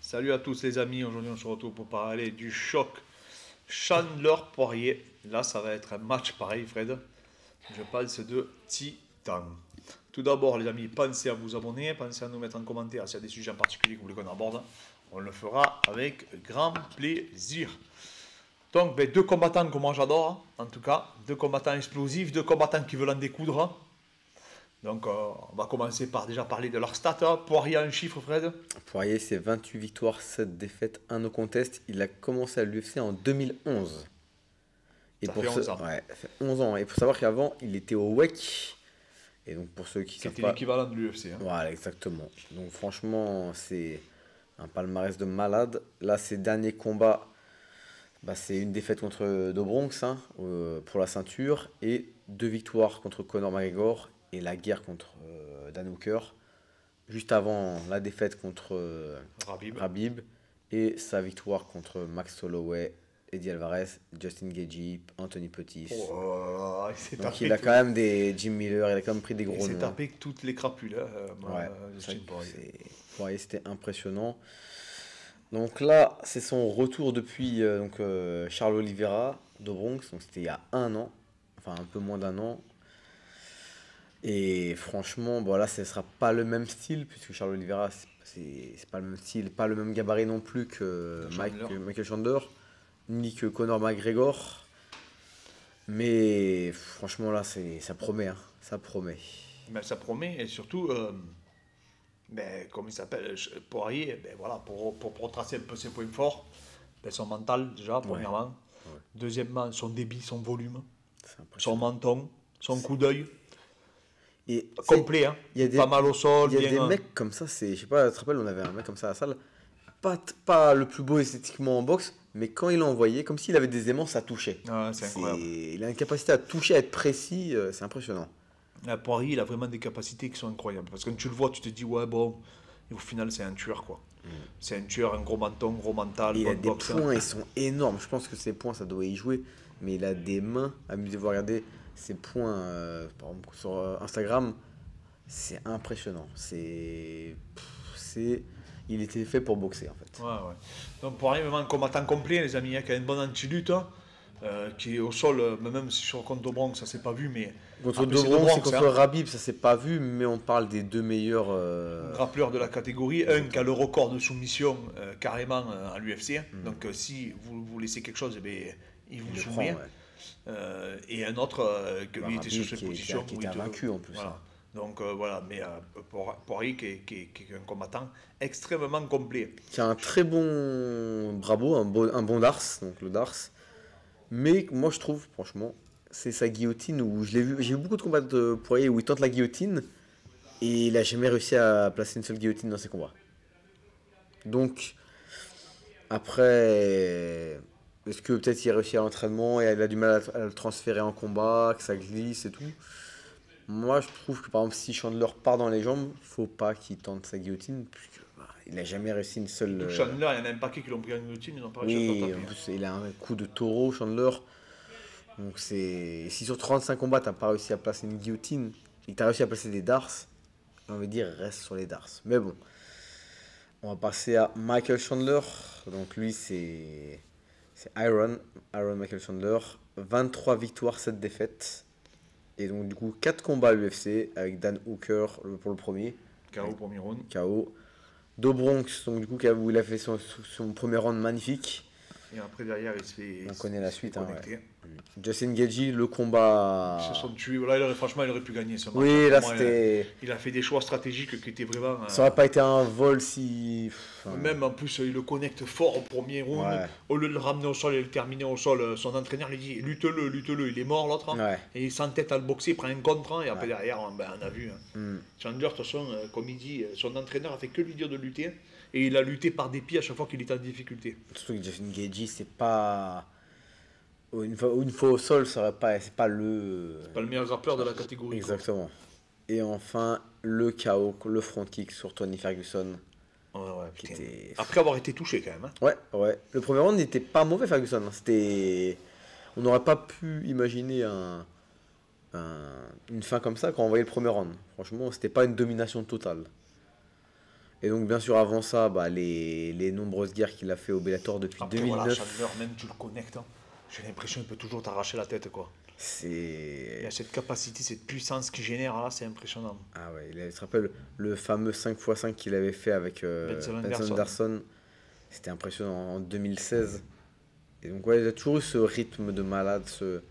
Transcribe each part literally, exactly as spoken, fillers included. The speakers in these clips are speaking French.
Salut à tous les amis, aujourd'hui on se retrouve pour parler du choc Chandler-Poirier. Là ça va être un match pareil Fred, je pense de titan. Tout d'abord les amis, pensez à vous abonner, pensez à nous mettre en commentaire s'il y a des sujets en particulier que vous voulez qu'on aborde. On le fera avec grand plaisir. Donc ben, deux combattants que moi j'adore, en tout cas, deux combattants explosifs, deux combattants qui veulent en découdre. Donc euh, on va commencer par déjà parler de leur stats. Hein. Poirier en chiffres Fred. Poirier, c'est vingt-huit victoires, sept défaites, un no contest. Il a commencé à l'U F C en deux mille onze. Et Ça pour fait ce... onze ans. Ouais, ça fait onze ans. Et pour savoir qu'avant, il était au W E C. Et donc pour ceux qui savent C'était pas... l'équivalent de l'U F C. Hein. Voilà, exactement. Donc franchement, c'est un palmarès de malade. Là, ses derniers combats, bah, c'est une défaite contre Do Bronx hein, euh, pour la ceinture et deux victoires contre Conor McGregor et la guerre contre euh, Dan Hooker. Juste avant la défaite contre euh, Rabib. Rabib et sa victoire contre Max Holloway, Eddie Alvarez, Justin Gaethje, Anthony Pettis. Oh, il s'est Donc tapé il a tout- quand même des Jim Miller, il a quand même pris des il gros s'est noms. tapé toutes les crapules. Hein, euh, Ouais, euh, c'est Justin vrai que Poirier. c'est- Poirier, c'était impressionnant. Donc là, c'est son retour depuis euh, donc, euh, Charles Oliveira de Bronx, donc c'était il y a un an, enfin un peu moins d'un an. Et franchement, bon là, ce ne sera pas le même style, puisque Charles Oliveira, c'est c'est- c'est pas le même style, pas le même gabarit non plus que Mike- Chandler. Michael Chandler, ni que Conor McGregor. Mais franchement, là, c'est, ça promet, hein, ça promet. Mais ça promet, et surtout, euh, ben, comme il s'appelle, je- Poirier, ben, voilà, pour, pour, pour retracer un peu ses points forts, ben, son mental déjà, premièrement. Ouais. Deuxièmement, son débit, son volume, C'est son impressionnant. menton, son coup d'œil. Et tu sais, Complet, hein. il y a des, Pas mal au sol, il y a bien. des euh, mecs comme ça, c'est, je sais pas, tu te rappelles, on avait un mec comme ça à la salle, pas, t- pas le plus beau esthétiquement en boxe, mais quand il l'a envoyé, comme s'il avait des aimants, ça touchait. ah, c'est incroyable. Il a une capacité à toucher, à être précis, euh, c'est impressionnant. Là, Poirier, il a vraiment des capacités qui sont incroyables. Parce que quand tu le vois, tu te dis, ouais, bon, et au final, c'est un tueur, quoi. C'est un tueur, un gros menton, gros mental, Et il a bonne des boxe. points, ils sont énormes. Je pense que ces points, ça doit y jouer. Mais il a des mains. Amusez-vous à regarder ces points euh, par exemple, sur euh, Instagram. C'est impressionnant. C'est. pff, c'est. Il était fait pour boxer en fait. Ouais, ouais. Donc Poirier, vraiment un combattant complet, les amis, hein, qui a une bonne anti-lutte, hein, euh, qui est au sol, euh, même si sur contre Bronx, ça s'est pas vu, mais Contre après, c'est Dobronx Bronx, et contre hein, Rabib, ça s'est pas vu. Mais on parle des deux meilleurs. euh, grappleur de la catégorie, un qui a le record de soumission euh, carrément euh, à l'U F C. hein. Donc euh, si vous, vous laissez quelque chose, eh bien, il vous il le soumet. prend, ouais. Euh, et un autre euh, que Bah, lui était Rabib sur ses qui est- positions. qui a- qui où était il te- vaincu, en plus, Voilà. hein. Donc euh, voilà, mais euh, Por- Poirier qui est, qui est- qui est un combattant extrêmement complet. Qui a un très bon bravo, un bon, un bon Dars, donc le Dars. Mais moi je trouve, franchement, c'est sa guillotine où je l'ai vu. J'ai vu beaucoup de combats de Poirier où il tente la guillotine et il a jamais réussi à placer une seule guillotine dans ses combats. Donc après, est-ce que peut-être il a réussi à l'entraînement et il a du mal à, à le transférer en combat, que ça glisse et tout. Moi je trouve que par exemple si Chandler part dans les jambes, faut pas qu'il tente sa guillotine puisque bah, il a jamais réussi une seule. Donc euh, Chandler, il y en a un paquet qui l'ont pris en routine, ils n'ont pas réussi à Oui, faire en taper. plus il a un coup de taureau, Chandler. Donc c'est si sur trente-cinq combats t'as pas réussi à placer une guillotine et que t'as réussi à placer des darts, j'ai envie de dire reste sur les darts. Mais bon, on va passer à Michael Chandler. Donc lui c'est c'est Iron, Iron Michael Chandler, vingt-trois victoires, sept défaites. Et donc du coup quatre combats à l'U F C avec Dan Hooker le- pour le premier, K O premier round. K O. Do Bronx, donc du coup où il a fait son, son premier round magnifique. Et après, derrière, il se fait. On connaît la il se fait suite, hein, connecter. Justin Gaethje, le combat. Ils se sont tués. Voilà, il aurait, franchement, il aurait pu gagner ce match. Oui, hein. là Pour moi, c'était. Il, il a fait des choix stratégiques qui étaient vraiment. euh, Ça aurait pas été un vol si. Enfin, Même en plus, il le connecte fort au premier round. Ouais. Au lieu de le ramener au sol et le terminer au sol, euh, son entraîneur lui dit lutte-le, lutte-le. Il est mort l'autre. hein. Ouais. Et il s'entête à le boxer, il prend un contre. hein, Et après, Ouais. derrière, on, ben, on a vu. hein. Hmm. Chandler, de toute façon, euh, comme il dit, euh, son entraîneur a fait que lui dire de lutter. Et il a lutté par dépit à chaque fois qu'il était en difficulté. Surtout que Justin Gaethje, c'est pas. Une fois, une fois au sol, ça aurait pas. C'est pas le. Pas le meilleur grappeur de la catégorie. quoi. Exactement. Et enfin, le K O, le front kick sur Tony Ferguson. Ouais, ouais, Qui putain. était- Après avoir été touché quand même. hein. Ouais, ouais. Le premier round n'était pas mauvais, Ferguson. hein. C'était. On n'aurait pas pu imaginer un... un- une fin comme ça quand on voyait le premier round. Franchement, c'était pas une domination totale. Et donc, bien sûr, avant ça, bah, les, les nombreuses guerres qu'il a fait au Bellator depuis Après, deux mille neuf. voilà, Chandler, même tu le connectes, hein, j'ai l'impression qu'il peut toujours t'arracher la tête, quoi. Il C'est. y a cette capacité, cette puissance qu'il génère, là, c'est impressionnant. Ah ouais, il a- tu te rappelles le fameux cinq fois cinq qu'il avait fait avec euh, Benson Benson Anderson. Anderson. C'était impressionnant en deux mille seize. Et donc, ouais, il a toujours eu ce rythme de malade, ce,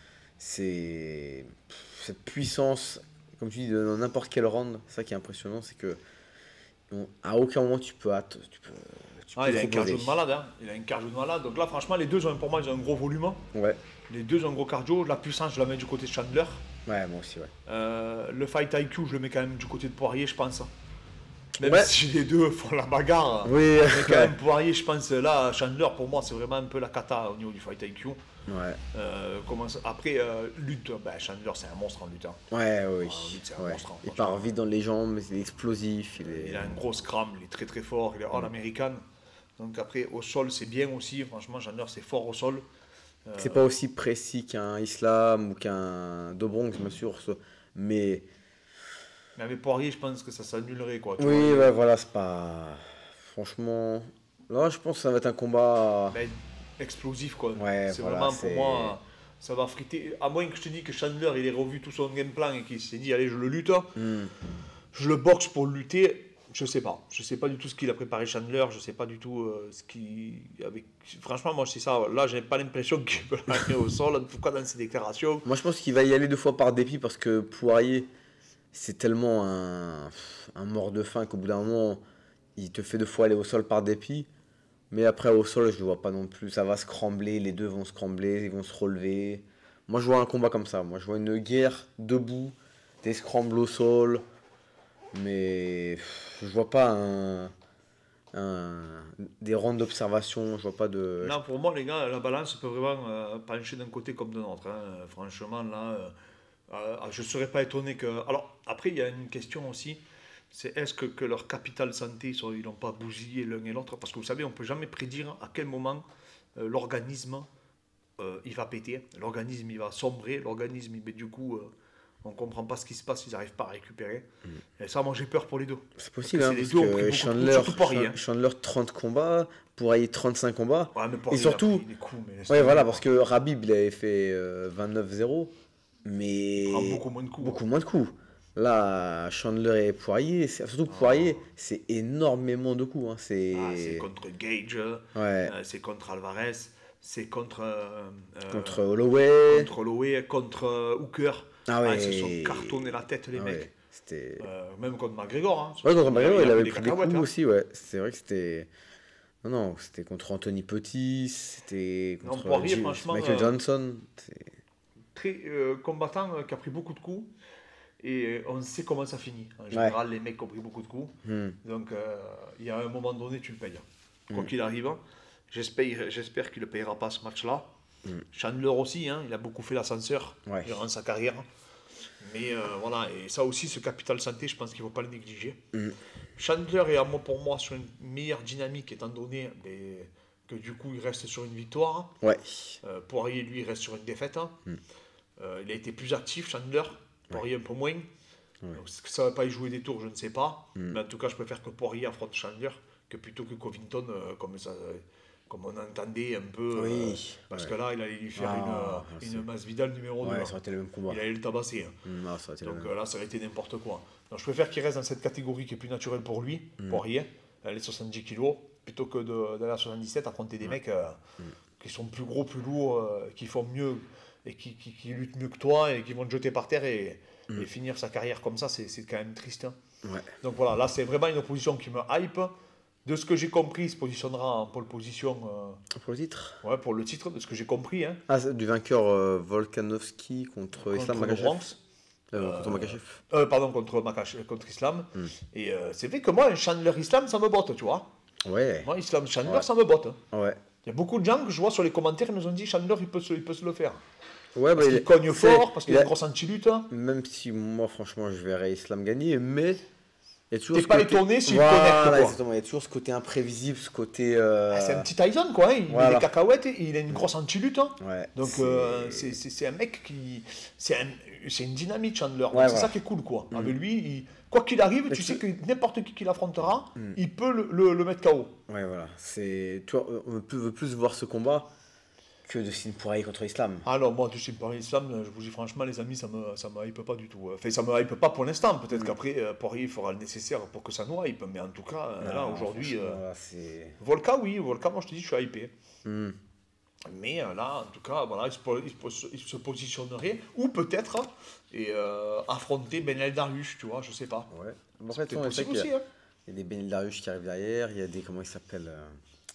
c'est, cette puissance, comme tu dis, dans n'importe quel round. C'est ça qui est impressionnant, c'est que on- à aucun moment tu peux hâte, tu peux, tu Ah, peux il a te un cardio de reposer. malade, hein. Il a un cardio de malade. Donc là, franchement, les deux ont pour moi, ils ont un gros volume. Ouais, Les deux ont un gros cardio. La puissance, je la mets du côté de Chandler. ouais, moi aussi, ouais. Euh, le fight I Q, je le mets quand même du côté de Poirier, je pense. Même Ouais. si les deux font la bagarre. Oui, Mais quand ouais. même, Poirier, je pense, là, Chandler, pour moi, c'est vraiment un peu la cata au niveau du fight I Q. Ouais, Euh, comment ça- Après, euh, lutte, ben, Chandler, c'est un monstre en lutte, hein. ouais, oui. Ah, lui, c'est un Ouais. monstre, hein, Il franchement. part vite dans les jambes, il est explosif. Il est... Il a un gros scrum, il est très très fort, il est all-américain. Donc après, au sol, c'est bien aussi. Franchement, Chandler, c'est fort au sol. Euh, C'est pas aussi précis qu'un Islam ou qu'un Dobronx, bien sûr. ce- Mais Mais avec Poirier, je pense que ça s'annulerait, quoi. tu oui, vois. ouais, voilà, c'est pas. Franchement. Là, je pense que ça va être un combat. Ben, explosif, quoi. Ouais, c'est voilà, vraiment, pour c'est- moi, ça va friter. À moins que je te dise que Chandler, il ait revu tout son game plan et qu'il s'est dit, allez, je le lutte. Hmm. Je le boxe pour lutter. Je sais pas. Je sais pas du tout ce qu'il a préparé Chandler. Je sais pas du tout euh, ce qui. Avec... Franchement, moi, c'est ça. Là, j'ai pas l'impression qu'il peut l'amener au sol, en tout cas dans ses déclarations. Moi, je pense qu'il va y aller deux fois par dépit parce que Poirier, c'est tellement un, un mort de faim qu'au bout d'un moment, il te fait deux fois aller au sol par dépit. Mais après, au sol, je ne vois pas non plus. Ça va se crambler, les deux vont se crambler, ils vont se relever. Moi, je vois un combat comme ça. Moi, je vois une guerre debout, des scrambles au sol. Mais pff, je vois pas un, un- des rounds d'observation. Je vois pas de. Non, pour moi, les gars, la balance peut vraiment euh, pencher d'un côté comme de l'autre, hein. Franchement, là, euh, euh, je ne serais pas étonné que. Alors, après, il y a une question aussi, c'est est-ce que, que leur capital santé, soit- ils n'ont pas bousillé l'un et l'autre? Parce que vous savez, on ne peut jamais prédire à quel moment euh, l'organisme euh, il va péter, l'organisme il va sombrer, l'organisme, il- mais du coup, euh, on ne comprend pas ce qui se passe, ils n'arrivent pas à récupérer. Et ça, moi, j'ai peur pour les deux. C'est possible, Parce hein, que parce les deux ont pris que beaucoup de coups, Chandler, surtout Poirier, hein. Chandler trente combats, Poirier trente-cinq combats. Ouais, mais Poirier, Et surtout, il a pris des coups, mais laisse ouais, tomber, voilà, quoi. parce que Rabib, il avait fait euh, vingt-neuf zéro, mais Il prend beaucoup moins de coups. beaucoup moins de coups. Là, Chandler et Poirier, c'est- surtout Poirier, c'est énormément de coups. Hein, c'est... Ah, c'est contre Gage, Ouais, euh, c'est contre Alvarez, c'est contre, euh, euh, contre Holloway. contre Holloway, contre euh, Hooker. Ah ouais. ils se sont cartonnés la tête, les Ah mecs. ouais, c'était... Euh, même contre McGregor. Hein. Ouais, contre McGregor, il, a avait des pris des cacahuètes, coups hein. aussi, ouais. C'est vrai que c'était... Non, non, c'était contre Anthony Pettis, c'était Non, contre Poirier, Jim- franchement, Michael euh, Johnson. c'est- Très euh, combattant euh, qui a pris beaucoup de coups. Et euh, on sait comment ça finit. En général, les mecs qui ont pris beaucoup de coups. Hmm. Donc, euh, il y a un moment donné, tu le payes. Quoi Mm. qu'il arrive, j'espère, j'espère qu'il ne payera pas ce match-là. Mm. Chandler aussi, hein, il a beaucoup fait l'ascenseur Ouais. durant sa carrière. Mais euh, voilà, et ça aussi, ce capital santé, je pense qu'il ne faut pas le négliger. Mm. Chandler est à moi, pour moi sur une meilleure dynamique, étant donné ben, que du coup, il reste sur une victoire. Ouais. Euh, Poirier, lui, il reste sur une défaite. Mm. Euh, il a été plus actif, Chandler. Poirier un peu moins. Ouais. Donc, est-ce que ça ne va pas y jouer des tours, je ne sais pas. Mm. Mais en tout cas, je préfère que Poirier affronte Chandler que plutôt que Covington, euh, comme, ça, euh, comme on entendait un peu. Oui, euh, parce ouais. que là, il allait lui faire Ah, une, c'est- une Masvidal numéro deux. Ouais, hein. ça aurait été le même combat. Il allait le tabasser. hein. Mm, non, ça aurait été le Donc même. euh, là, ça aurait été n'importe quoi. Donc je préfère qu'il reste dans cette catégorie qui est plus naturelle pour lui, Mm. Poirier, les soixante-dix kilos, plutôt que de- d'aller à soixante-dix-sept affronter des mecs euh, Mm. qui sont plus gros, plus lourds, euh, qui font mieux et qui, qui, qui luttent mieux que toi et qui vont te jeter par terre et, Mm. et finir sa carrière comme ça, c'est c'est quand même triste. hein. Ouais. Donc voilà, là c'est vraiment une opposition qui me hype. De ce que j'ai compris, il se positionnera en pole position euh, Pour le titre. ouais, pour le titre, de ce que j'ai compris. Hein, Ah, c'est du vainqueur euh, Volkanovski contre, Islam contre Makhachev. Bronx. Euh, Euh, contre Makhachev. Euh, pardon, contre, Makache- contre Islam. Mm. Et euh, c'est vrai que moi, un Chandler Islam, ça me botte, tu vois. Ouais. Moi, Islam Chandler, Ouais. ça me botte. hein. Ouais. Il y a beaucoup de gens que je vois sur les commentaires, ils nous ont dit Chandler, il peut se, il peut se le faire. Ouais, Parce bah, qu'il il- cogne c'est- fort, parce qu'il il a a- une grosse anti-lutte. hein. Même si moi, franchement, je verrais Islam gagner, mais il y a toujours T'es ce pas côté- étonné s'il Voilà, connecte, quoi. exactement. Il y a toujours ce côté imprévisible, ce côté. euh, Ah, c'est un petit Tyson, quoi. hein. Il met Voilà. des cacahuètes, et il a une grosse anti-lutte. hein. Ouais. Donc, c'est- euh, c'est c'est- c'est un mec qui. C'est un- c'est une dynamite, Chandler. Donc Ouais, c'est voilà. ça qui est cool, quoi. Mm. Avec lui, il- quoi qu'il arrive, Mais tu tu- sais que n'importe qui qui l'affrontera, Mm. il peut le, le- le mettre K O. Ouais, voilà. C'est, toi, on veut plus, veut plus voir ce combat que de Dustin Poirier contre Islam. Ah non, moi, Dustin Poirier Islam, je vous dis franchement, les amis, ça me, ça me hype pas du tout. Enfin, ça me hype pas pour l'instant. Peut-être Mm. qu'après, euh, Poirier fera le nécessaire pour que ça nous hype. Mais en tout cas, euh, là, Non, aujourd'hui, franchement, euh, là, c'est. Volka, oui, Volka, moi, je te dis, je suis hypé. Mm. Mais euh, là, en tout cas, voilà, il se, po- il se pos- il se positionnerait, ou peut-être, et euh, affronter Benel Dariush, tu vois, je sais pas. Ouais. Bon, C'est après, on sait possible qu'il y a, aussi, hein. il y a des Benil Dariush qui arrivent derrière, il y a des. Comment il s'appelle euh,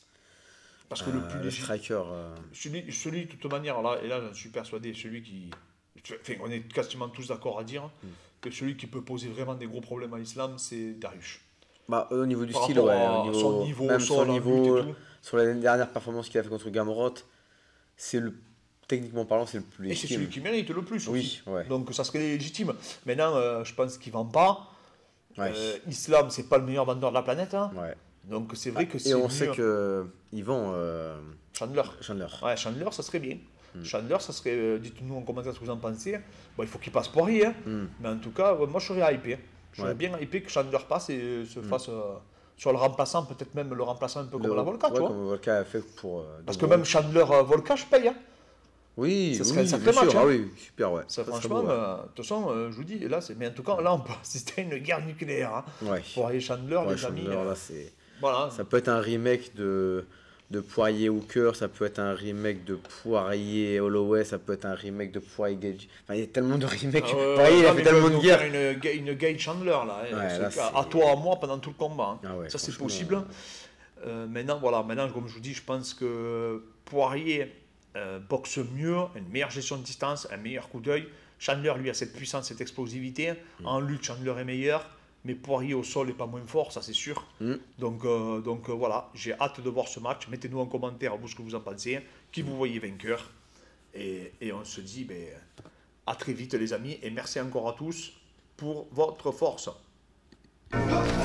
Parce que le euh, plus le légitime. striker. euh, Celui, celui, de toute manière, là, et là, j'en suis persuadé, celui qui. Enfin, on est quasiment tous d'accord à dire Mm. que celui qui peut poser vraiment des gros problèmes à l'islam, c'est Dariush. Bah, au niveau du Par style, rapport ouais. à Au niveau, son niveau, même au son sol, en niveau, lutte et tout. sur la dernière performance qu'il a fait contre Gamrot, c'est le. Techniquement parlant, c'est le plus Et c'est légitime. celui qui mérite le plus aussi. Oui, ouais. Donc ça serait légitime. Maintenant, euh, je pense qu'il ne vend pas. Ouais. Euh, Islam, c'est pas le meilleur vendeur de la planète. Hein. ouais. Donc c'est vrai que c'est Et on mieux. sait que ils vont euh, Chandler. Chandler. Ouais, Chandler, ça serait bien. Mm. Chandler, ça serait. euh, dites-nous en commentaire ce que vous en pensez. Bon, il faut qu'il passe Poirier. Hein. Mm. Mais en tout cas, ouais, moi je serais hypé. Je serais Ouais. bien hypé que Chandler passe et euh, se Mm. fasse euh, sur le remplaçant, peut-être même le remplaçant un peu comme Le- la Volca, ouais, tu vois. comme Volka a fait pour. euh, Parce de que gros. même Chandler euh, Volca, je paye. Hein. Oui, ça oui, serait un sacré bien match, sûr. hein. Ah oui, super, ouais. Ça, serait franchement, beau, ouais. euh, de toute façon, euh, je vous dis, là, c'est. Mais en tout cas, là, on peut assister à une guerre nucléaire. Hein. Ouais. Poirier Chandler, Ouais, les Chandler, amis. euh, là, c'est. Voilà. Ça peut être un remake de, de Poirier Hooker, ça peut être un remake de Poirier Holloway, ça peut être un remake de Poirier Gage. Enfin, il y a tellement de remakes. Ah ouais, Poirier, il non, a mais fait tellement peut de nous guerres. faire Une, ga- une Gage Chandler, là. hein. Ouais, C'est là, à- c'est- à toi, à moi, pendant tout le combat. hein. Ah ouais, Ça, c'est franchement, possible. Euh, maintenant, voilà, maintenant, comme je vous dis, je pense que Poirier euh, boxe mieux, a une meilleure gestion de distance, un meilleur coup d'œil. Chandler, lui, a cette puissance, cette explosivité. Mm. En lutte, Chandler est meilleur. Mais Poirier au sol n'est pas moins fort, ça c'est sûr. Mm. Donc, euh, donc euh, voilà, j'ai hâte de voir ce match. Mettez-nous en commentaire vous ce que vous en pensez, qui vous voyez vainqueur. Et, et on se dit ben, à très vite les amis. Et merci encore à tous pour votre force.